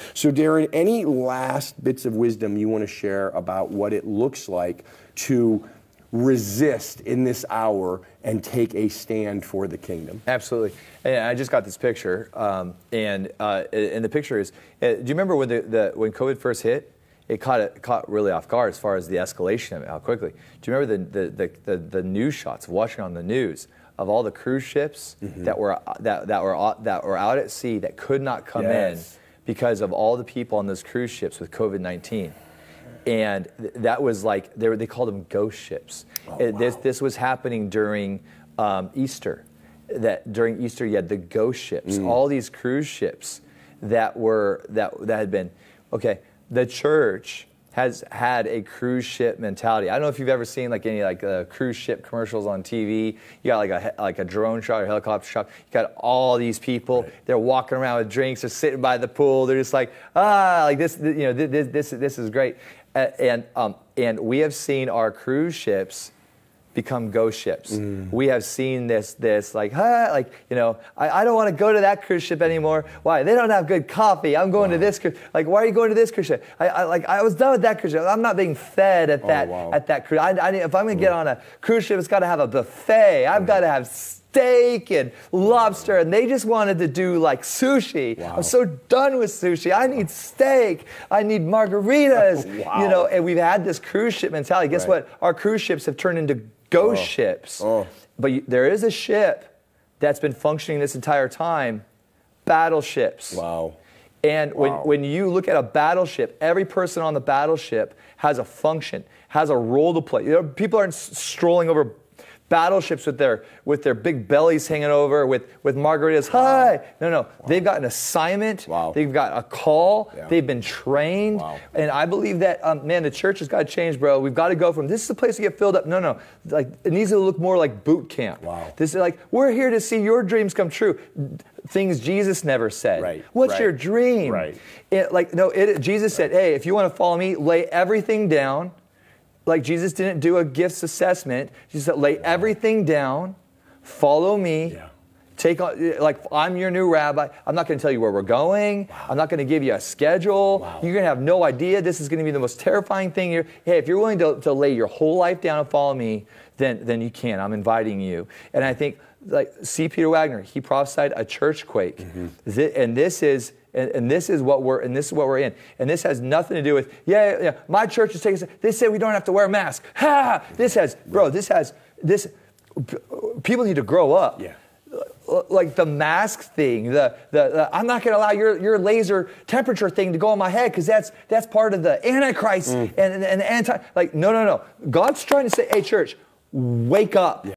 So Darren, any last bits of wisdom you want to share about what it looks like to resist in this hour and take a stand for the kingdom? Absolutely. And I just got this picture, and the picture is, do you remember when when COVID first hit? It caught really off guard as far as the escalation of it, how quickly. Do you remember the news shots, watching on the news, of all the cruise ships that were out at sea that could not come in because of all the people on those cruise ships with COVID-19? And that was like, they called them ghost ships. Wow. This was happening during Easter. During Easter, you had the ghost ships, all these cruise ships that had been, okay, the church has had a cruise ship mentality. I don't know if you've ever seen like any cruise ship commercials on TV. You got like a drone shot or helicopter shot. You got all these people. Right. They're walking around with drinks. They're sitting by the pool. They're just like, like this. You know, this is great. And we have seen our cruise ships become ghost ships. We have seen this like, you know, I don't want to go to that cruise ship anymore. Why? They don't have good coffee. I'm going to this cruise. Like, why are you going to this cruise ship? I was done with that cruise ship. I'm not being fed at that cruise. If I'm going to get on a cruise ship, it's got to have a buffet. I've got to have steak and lobster, and they just wanted to do like sushi. Wow. I'm so done with sushi. I need steak. I need margaritas. You know, and we've had this cruise ship mentality. Guess what? Our cruise ships have turned into ghost ships. But there is a ship that's been functioning this entire time, battleships. Wow. And when you look at a battleship, every person on the battleship has a function, has a role to play. You know, people aren't strolling over battleships with their big bellies hanging over with margaritas. Hi! No. They've got an assignment. They've got a call. They've been trained. And I believe that, man, the church has got to change, bro. We've got to go from, this is a place to get filled up. No. Like, it needs to look more like boot camp. This is like, we're here to see your dreams come true. Things Jesus never said. What's your dream? Jesus said, hey, if you want to follow me, lay everything down. Like, Jesus didn't do a gifts assessment. Jesus said, lay everything down, follow me, take on, like, I'm your new rabbi. I'm not going to tell you where we're going. I'm not going to give you a schedule. You're going to have no idea. This is going to be the most terrifying thing. Hey, if you're willing to lay your whole life down and follow me, then you can. I'm inviting you. And I think, like, C. Peter Wagner, he prophesied a church quake. And this is what we're in. And this has nothing to do with, my church is taking, they say we don't have to wear masks. People need to grow up. Like the mask thing, I'm not going to allow your laser temperature thing to go on my head because that's part of the Antichrist and the anti, like, no. God's trying to say, hey, church, wake up.